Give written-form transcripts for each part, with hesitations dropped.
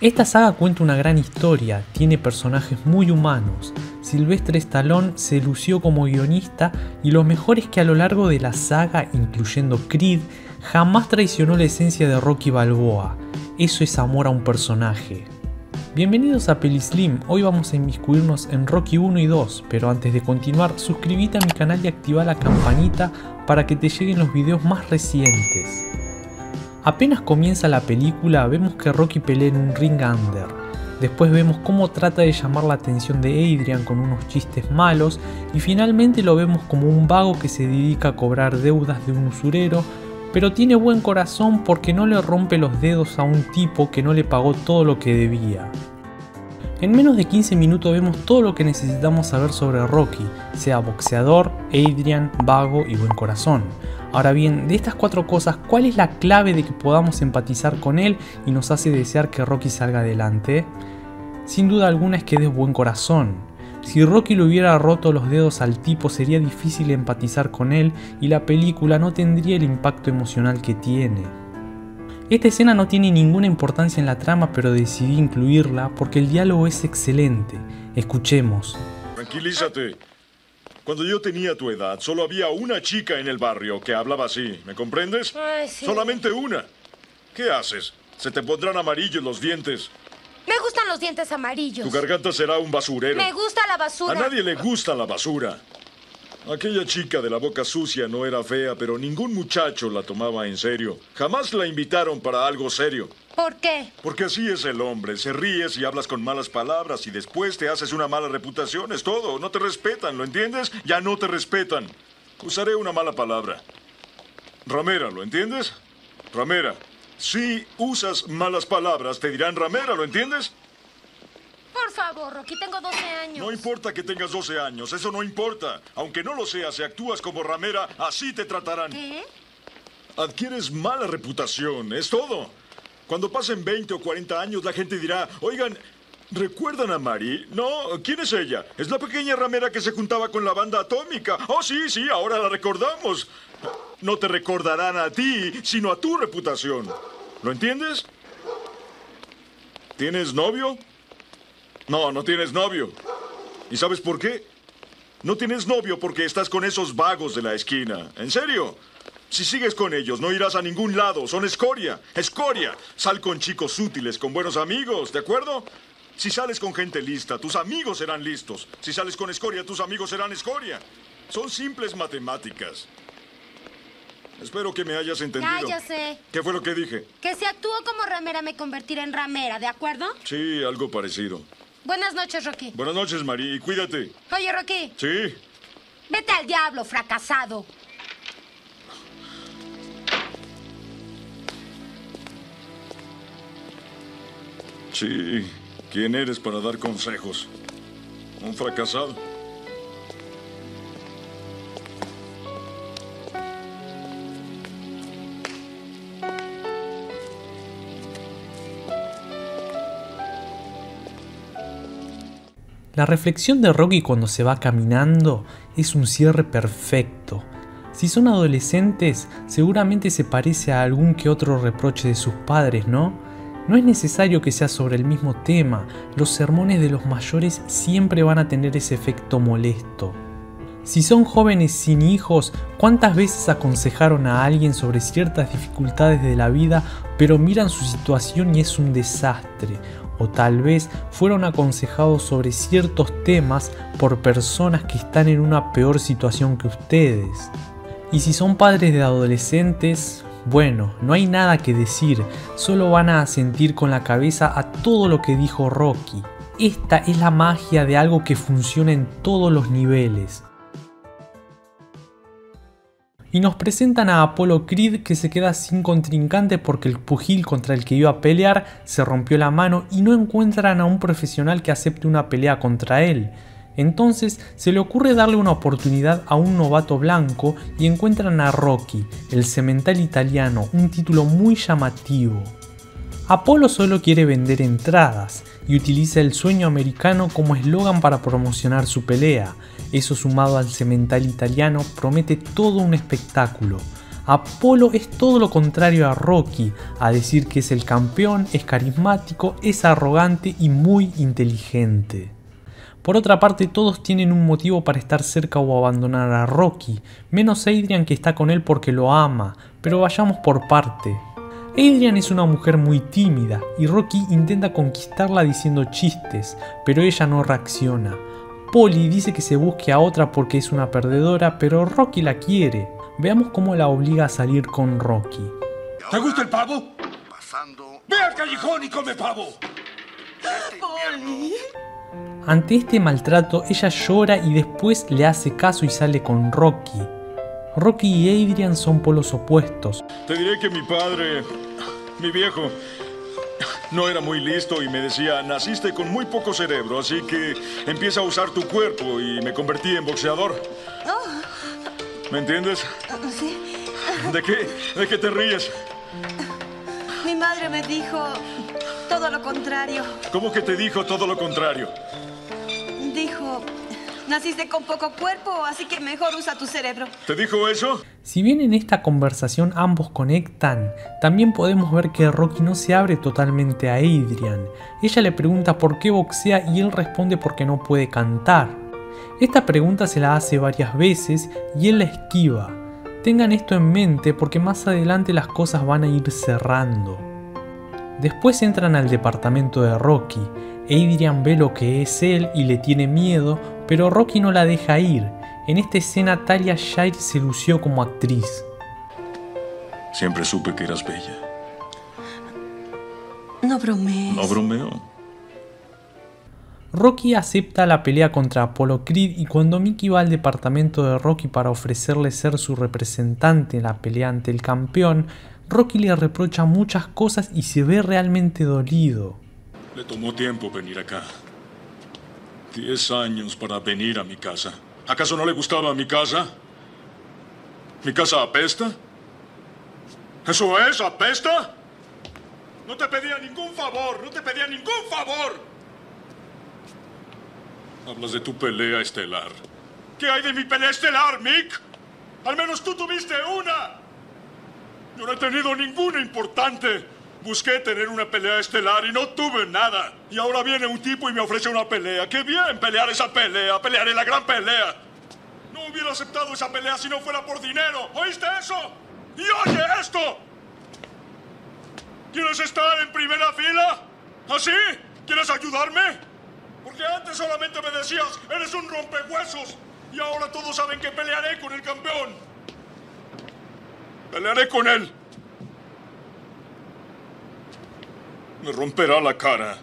Esta saga cuenta una gran historia, tiene personajes muy humanos. Sylvester Stallone se lució como guionista y lo mejor es que a lo largo de la saga, incluyendo Creed, jamás traicionó la esencia de Rocky Balboa. Eso es amor a un personaje. Bienvenidos a Pelislim, hoy vamos a inmiscuirnos en Rocky 1 y 2, pero antes de continuar, suscríbete a mi canal y activa la campanita para que te lleguen los videos más recientes. Apenas comienza la película, vemos que Rocky pelea en un ring under. Después vemos cómo trata de llamar la atención de Adrian con unos chistes malos y finalmente lo vemos como un vago que se dedica a cobrar deudas de un usurero, pero tiene buen corazón porque no le rompe los dedos a un tipo que no le pagó todo lo que debía. En menos de 15 minutos vemos todo lo que necesitamos saber sobre Rocky, sea boxeador, Adrian, vago y buen corazón. Ahora bien, de estas 4 cosas, ¿cuál es la clave de que podamos empatizar con él y nos hace desear que Rocky salga adelante? Sin duda alguna es que es de buen corazón. Si Rocky le hubiera roto los dedos al tipo sería difícil empatizar con él y la película no tendría el impacto emocional que tiene. Esta escena no tiene ninguna importancia en la trama, pero decidí incluirla porque el diálogo es excelente. Escuchemos. Tranquilízate. Cuando yo tenía tu edad, solo había una chica en el barrio que hablaba así, ¿me comprendes? Ay, sí. Solamente una. ¿Qué haces? Se te pondrán amarillos los dientes. Me gustan los dientes amarillos. Tu garganta será un basurero. Me gusta la basura. A nadie le gusta la basura. Aquella chica de la boca sucia no era fea, pero ningún muchacho la tomaba en serio. Jamás la invitaron para algo serio. ¿Por qué? Porque así es el hombre. Se ríes y hablas con malas palabras y después te haces una mala reputación. Es todo. No te respetan, ¿lo entiendes? Ya no te respetan. Usaré una mala palabra. Ramera, ¿lo entiendes? Ramera. Si usas malas palabras, te dirán ramera, ¿lo entiendes? Por favor, Rocky, tengo 12 años. No importa que tengas 12 años, eso no importa. Aunque no lo seas, si actúas como ramera, así te tratarán. ¿Qué? Adquieres mala reputación, es todo. Cuando pasen 20 o 40 años, la gente dirá, oigan, ¿recuerdan a Mary? No, ¿quién es ella? Es la pequeña ramera que se juntaba con la banda atómica. Oh, sí, ahora la recordamos. No te recordarán a ti, sino a tu reputación. ¿Lo entiendes? ¿Tienes novio? No, no tienes novio. ¿Y sabes por qué? No tienes novio porque estás con esos vagos de la esquina. ¿En serio? Si sigues con ellos, no irás a ningún lado. Son escoria. ¡Escoria! Sal con chicos útiles, con buenos amigos, ¿de acuerdo? Si sales con gente lista, tus amigos serán listos. Si sales con escoria, tus amigos serán escoria. Son simples matemáticas. Espero que me hayas entendido. Ya sé. ¿Qué fue lo que dije? Que si actúo como ramera me convertiré en ramera, ¿de acuerdo? Sí, algo parecido. Buenas noches, Rocky. Buenas noches, Mari, y cuídate. Oye, Rocky. Sí. Vete al diablo, fracasado. Sí. ¿Quién eres para dar consejos? ¿Un fracasado? La reflexión de Rocky cuando se va caminando es un cierre perfecto. Si son adolescentes, seguramente se parece a algún que otro reproche de sus padres, ¿no? No es necesario que sea sobre el mismo tema, los sermones de los mayores siempre van a tener ese efecto molesto. Si son jóvenes sin hijos, ¿cuántas veces aconsejaron a alguien sobre ciertas dificultades de la vida, pero miran su situación y es un desastre? O tal vez fueron aconsejados sobre ciertos temas por personas que están en una peor situación que ustedes. Y si son padres de adolescentes, bueno, no hay nada que decir, solo van a asentir con la cabeza a todo lo que dijo Rocky. Esta es la magia de algo que funciona en todos los niveles. Y nos presentan a Apollo Creed, que se queda sin contrincante porque el pugil contra el que iba a pelear se rompió la mano y no encuentran a un profesional que acepte una pelea contra él. Entonces se le ocurre darle una oportunidad a un novato blanco y encuentran a Rocky, el semental italiano, un título muy llamativo. Apollo solo quiere vender entradas y utiliza el sueño americano como eslogan para promocionar su pelea. Eso sumado al semental italiano promete todo un espectáculo. Apolo es todo lo contrario a Rocky, a decir que es el campeón, es carismático, es arrogante y muy inteligente. Por otra parte, todos tienen un motivo para estar cerca o abandonar a Rocky, menos Adrian, que está con él porque lo ama, pero vayamos por parte. Adrian es una mujer muy tímida y Rocky intenta conquistarla diciendo chistes, pero ella no reacciona. Polly dice que se busque a otra porque es una perdedora, pero Rocky la quiere. Veamos cómo la obliga a salir con Rocky. ¿Te gusta el pavo? ¡Ve al callejón y come pavo! Polly. Ante este maltrato, ella llora y después le hace caso y sale con Rocky. Rocky y Adrian son polos opuestos. Te diré que mi padre, mi viejo, no era muy listo y me decía, naciste con muy poco cerebro, así que empieza a usar tu cuerpo, y me convertí en boxeador. ¿Me entiendes? Sí. ¿De qué? ¿De qué te ríes? Mi madre me dijo todo lo contrario. ¿Cómo que te dijo todo lo contrario? Dijo, naciste con poco cuerpo, así que mejor usa tu cerebro. ¿Te dijo eso? Si bien en esta conversación ambos conectan, también podemos ver que Rocky no se abre totalmente a Adrian. Ella le pregunta por qué boxea y él responde porque no puede cantar. Esta pregunta se la hace varias veces y él la esquiva. Tengan esto en mente porque más adelante las cosas van a ir cerrando. Después entran al departamento de Rocky. Adrian ve lo que es él y le tiene miedo, pero Rocky no la deja ir. En esta escena Talia Shire se lució como actriz. Siempre supe que eras bella. No bromees. No bromeo. Rocky acepta la pelea contra Apollo Creed y cuando Mickey va al departamento de Rocky para ofrecerle ser su representante en la pelea ante el campeón, Rocky le reprocha muchas cosas y se ve realmente dolido. Le tomó tiempo venir acá. 10 años para venir a mi casa. ¿Acaso no le gustaba mi casa? ¿Mi casa apesta? ¿Eso es? ¿Apesta? No te pedía ningún favor, no te pedía ningún favor. Hablas de tu pelea estelar. ¿Qué hay de mi pelea estelar, Mick? Al menos tú tuviste una. Yo no he tenido ninguna importante. Busqué tener una pelea estelar y no tuve nada. Y ahora viene un tipo y me ofrece una pelea. ¡Qué bien pelear esa pelea! ¡Pelearé la gran pelea! No hubiera aceptado esa pelea si no fuera por dinero. ¿Oíste eso? ¡Y oye esto! ¿Quieres estar en primera fila? ¿Así? ¿Quieres ayudarme? Porque antes solamente me decías, eres un rompehuesos. Y ahora todos saben que pelearé con el campeón. Pelearé con él. Me romperá la cara.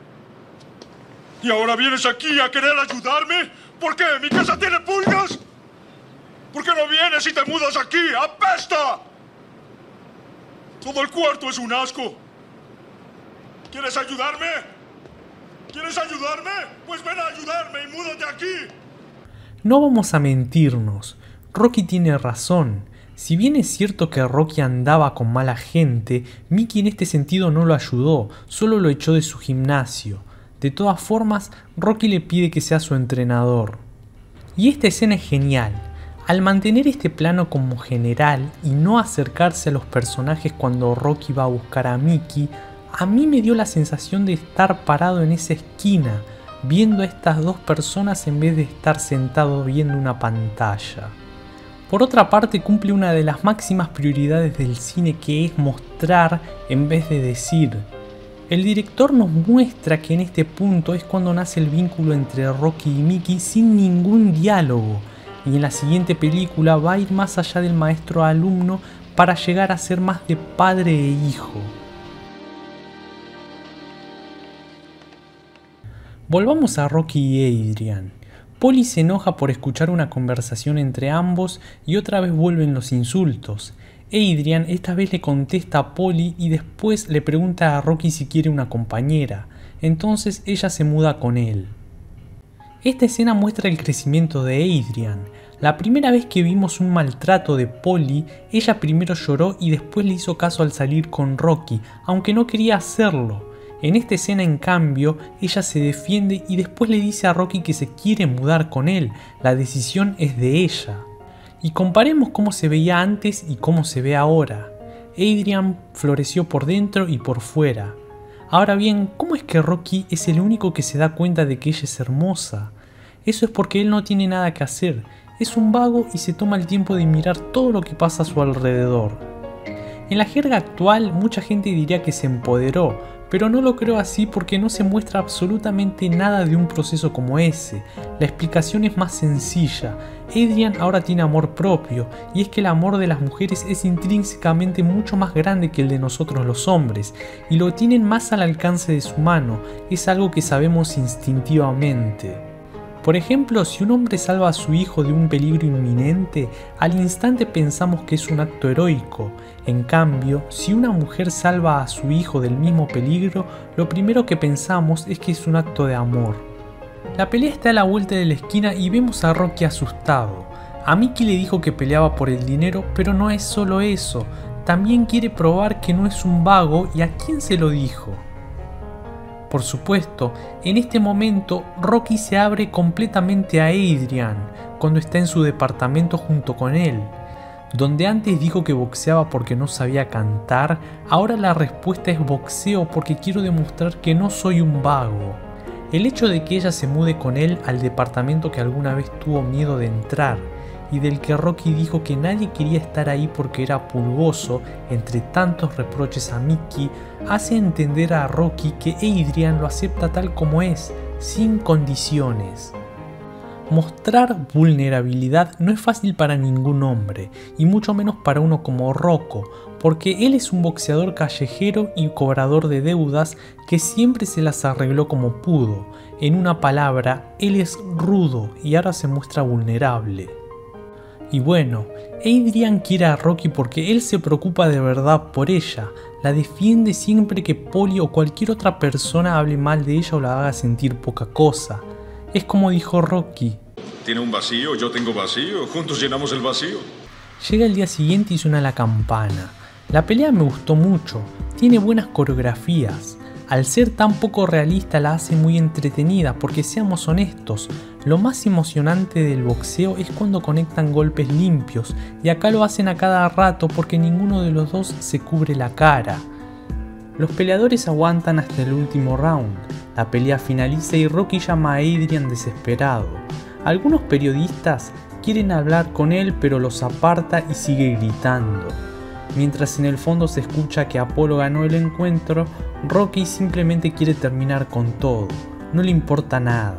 ¿Y ahora vienes aquí a querer ayudarme? ¿Por qué? ¿Mi casa tiene pulgas? ¿Por qué no vienes y te mudas aquí? ¡Apesta! Todo el cuarto es un asco. ¿Quieres ayudarme? ¿Quieres ayudarme? Pues ven a ayudarme y múdate aquí. No vamos a mentirnos, Rocky tiene razón. Si bien es cierto que Rocky andaba con mala gente, Mickey en este sentido no lo ayudó, solo lo echó de su gimnasio. De todas formas, Rocky le pide que sea su entrenador. Y esta escena es genial. Al mantener este plano como general y no acercarse a los personajes cuando Rocky va a buscar a Mickey, a mí me dio la sensación de estar parado en esa esquina, viendo a estas dos personas en vez de estar sentado viendo una pantalla. Por otra parte, cumple una de las máximas prioridades del cine, que es mostrar en vez de decir. El director nos muestra que en este punto es cuando nace el vínculo entre Rocky y Mickey sin ningún diálogo, y en la siguiente película va a ir más allá del maestro a alumno para llegar a ser más de padre e hijo. Volvamos a Rocky y Adrian. Polly se enoja por escuchar una conversación entre ambos y otra vez vuelven los insultos. Adrian esta vez le contesta a Polly y después le pregunta a Rocky si quiere una compañera. Entonces ella se muda con él. Esta escena muestra el crecimiento de Adrian. La primera vez que vimos un maltrato de Polly, ella primero lloró y después le hizo caso al salir con Rocky, aunque no quería hacerlo. En esta escena, en cambio, ella se defiende y después le dice a Rocky que se quiere mudar con él, la decisión es de ella. Y comparemos cómo se veía antes y cómo se ve ahora. Adrian floreció por dentro y por fuera. Ahora bien, ¿cómo es que Rocky es el único que se da cuenta de que ella es hermosa? Eso es porque él no tiene nada que hacer, es un vago y se toma el tiempo de mirar todo lo que pasa a su alrededor. En la jerga actual, mucha gente diría que se empoderó, pero no lo creo así porque no se muestra absolutamente nada de un proceso como ese. La explicación es más sencilla. Adrian ahora tiene amor propio, y es que el amor de las mujeres es intrínsecamente mucho más grande que el de nosotros los hombres, y lo tienen más al alcance de su mano, es algo que sabemos instintivamente. Por ejemplo, si un hombre salva a su hijo de un peligro inminente, al instante pensamos que es un acto heroico. En cambio, si una mujer salva a su hijo del mismo peligro, lo primero que pensamos es que es un acto de amor. La pelea está a la vuelta de la esquina y vemos a Rocky asustado. A Mickey le dijo que peleaba por el dinero, pero no es solo eso. También quiere probar que no es un vago. ¿Y a quién se lo dijo? Por supuesto, en este momento Rocky se abre completamente a Adrian cuando está en su departamento junto con él. Donde antes dijo que boxeaba porque no sabía cantar, ahora la respuesta es boxeo porque quiero demostrar que no soy un vago. El hecho de que ella se mude con él al departamento que alguna vez tuvo miedo de entrar y del que Rocky dijo que nadie quería estar ahí porque era pulgoso, entre tantos reproches a Mickey, hace entender a Rocky que Adrian lo acepta tal como es, sin condiciones. Mostrar vulnerabilidad no es fácil para ningún hombre, y mucho menos para uno como Rocco, porque él es un boxeador callejero y cobrador de deudas que siempre se las arregló como pudo. En una palabra, él es rudo y ahora se muestra vulnerable. Y bueno, Adrian quiere a Rocky porque él se preocupa de verdad por ella, la defiende siempre que Polly o cualquier otra persona hable mal de ella o la haga sentir poca cosa. Es como dijo Rocky: ¿Tiene un vacío? Yo tengo vacío. Juntos llenamos el vacío. Llega el día siguiente y suena la campana. La pelea me gustó mucho, tiene buenas coreografías. Al ser tan poco realista la hace muy entretenida porque seamos honestos, lo más emocionante del boxeo es cuando conectan golpes limpios y acá lo hacen a cada rato porque ninguno de los dos se cubre la cara. Los peleadores aguantan hasta el último round, la pelea finaliza y Rocky llama a Adrian desesperado. Algunos periodistas quieren hablar con él pero los aparta y sigue gritando. Mientras en el fondo se escucha que Apolo ganó el encuentro, Rocky simplemente quiere terminar con todo, no le importa nada.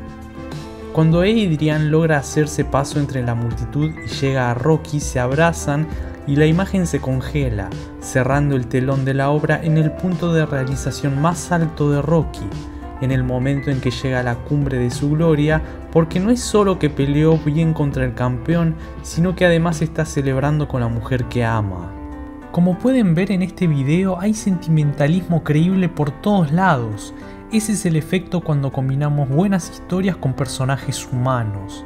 Cuando Adrian logra hacerse paso entre la multitud y llega a Rocky, se abrazan y la imagen se congela, cerrando el telón de la obra en el punto de realización más alto de Rocky, en el momento en que llega a la cumbre de su gloria, porque no es solo que peleó bien contra el campeón, sino que además está celebrando con la mujer que ama. Como pueden ver en este video, hay sentimentalismo creíble por todos lados. Ese es el efecto cuando combinamos buenas historias con personajes humanos.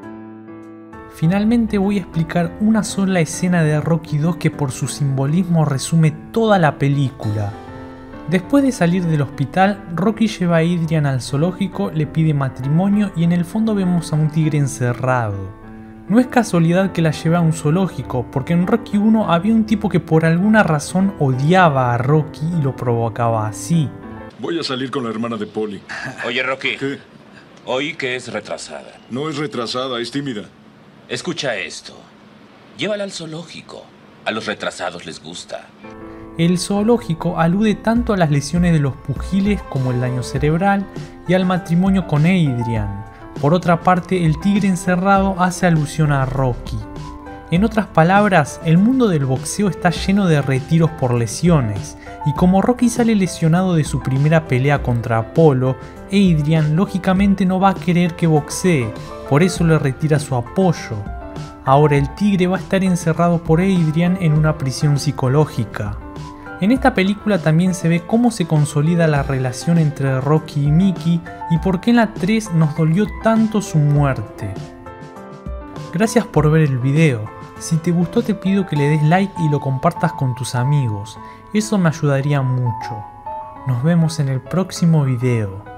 Finalmente voy a explicar una sola escena de Rocky II que por su simbolismo resume toda la película. Después de salir del hospital, Rocky lleva a Adrian al zoológico, le pide matrimonio y en el fondo vemos a un tigre encerrado. No es casualidad que la lleve a un zoológico, porque en Rocky 1 había un tipo que por alguna razón odiaba a Rocky y lo provocaba así. Voy a salir con la hermana de Polly. Oye, Rocky. ¿Qué? Oí que es retrasada. No es retrasada, es tímida. Escucha esto. Llévala al zoológico. A los retrasados les gusta. El zoológico alude tanto a las lesiones de los pugiles como el daño cerebral y al matrimonio con Adrian. Por otra parte, el tigre encerrado hace alusión a Rocky. En otras palabras, el mundo del boxeo está lleno de retiros por lesiones, y como Rocky sale lesionado de su primera pelea contra Apolo, Adrian lógicamente no va a querer que boxee, por eso le retira su apoyo. Ahora el tigre va a estar encerrado por Adrian en una prisión psicológica. En esta película también se ve cómo se consolida la relación entre Rocky y Mickey y por qué en la 3 nos dolió tanto su muerte. Gracias por ver el video. Si te gustó te pido que le des like y lo compartas con tus amigos. Eso me ayudaría mucho. Nos vemos en el próximo video.